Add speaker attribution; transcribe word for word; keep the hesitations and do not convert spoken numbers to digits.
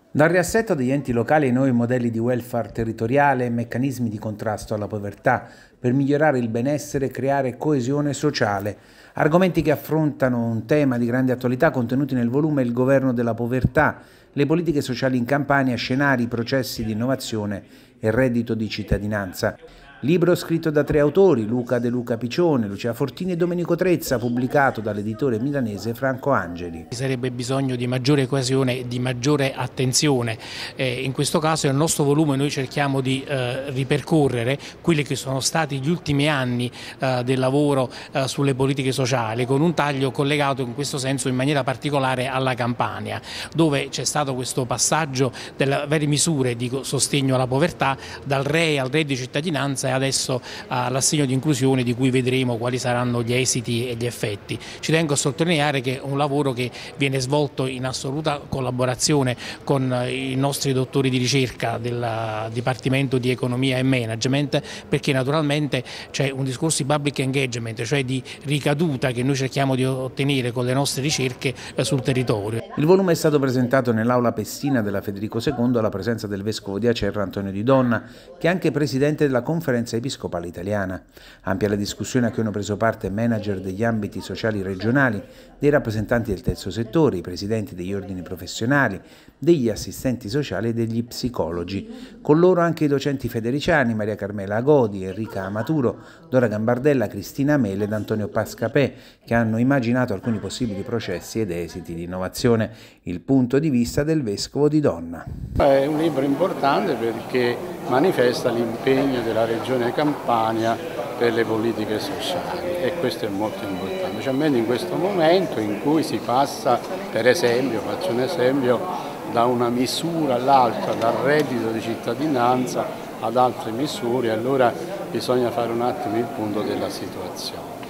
Speaker 1: Dal riassetto degli enti locali ai nuovi modelli di welfare territoriale e meccanismi di contrasto alla povertà per migliorare il benessere e creare coesione sociale. Argomenti che affrontano un tema di grande attualità contenuti nel volume Il governo della povertà, le politiche sociali in Campania, scenari, processi di innovazione e reddito di cittadinanza. Libro scritto da tre autori, Luca De Luca Piccione, Lucia Fortini e Domenico Trezza, pubblicato dall'editore milanese Franco Angeli.
Speaker 2: Ci sarebbe bisogno di maggiore coesione e di maggiore attenzione. Eh, in questo caso nel nostro volume noi cerchiamo di eh, ripercorrere quelli che sono stati gli ultimi anni eh, del lavoro eh, sulle politiche sociali, con un taglio collegato in questo senso in maniera particolare alla Campania, dove c'è stato questo passaggio delle varie misure di sostegno alla povertà, dal R E I al reddito di cittadinanza e adesso all'assegno di inclusione, di cui vedremo quali saranno gli esiti e gli effetti. Ci tengo a sottolineare che è un lavoro che viene svolto in assoluta collaborazione con i nostri dottori di ricerca del Dipartimento di Economia e Management, perché naturalmente c'è un discorso di public engagement, cioè di ricaduta che noi cerchiamo di ottenere con le nostre ricerche sul territorio.
Speaker 1: Il volume è stato presentato nell'aula Pessina della Federico secondo alla presenza del vescovo di Acerra Antonio Di Donna, che è anche presidente della Conferenza Episcopale Italiana. Ampia la discussione a cui hanno preso parte manager degli ambiti sociali regionali, dei rappresentanti del terzo settore, i presidenti degli ordini professionali, degli assistenti sociali e degli psicologi. Con loro anche i docenti federiciani Maria Carmela Agodi, Enrica Amaturo, Dora Gambardella, Cristina Mele ed Antonio Pascapè, che hanno immaginato alcuni possibili processi ed esiti di innovazione. Il punto di vista del vescovo Di Donna.
Speaker 3: È un libro importante perché manifesta l'impegno della Regione Campania per le politiche sociali e questo è molto importante, specialmente in questo momento in cui si passa, per esempio, faccio un esempio, da una misura all'altra, dal reddito di cittadinanza ad altre misure, allora bisogna fare un attimo il punto della situazione.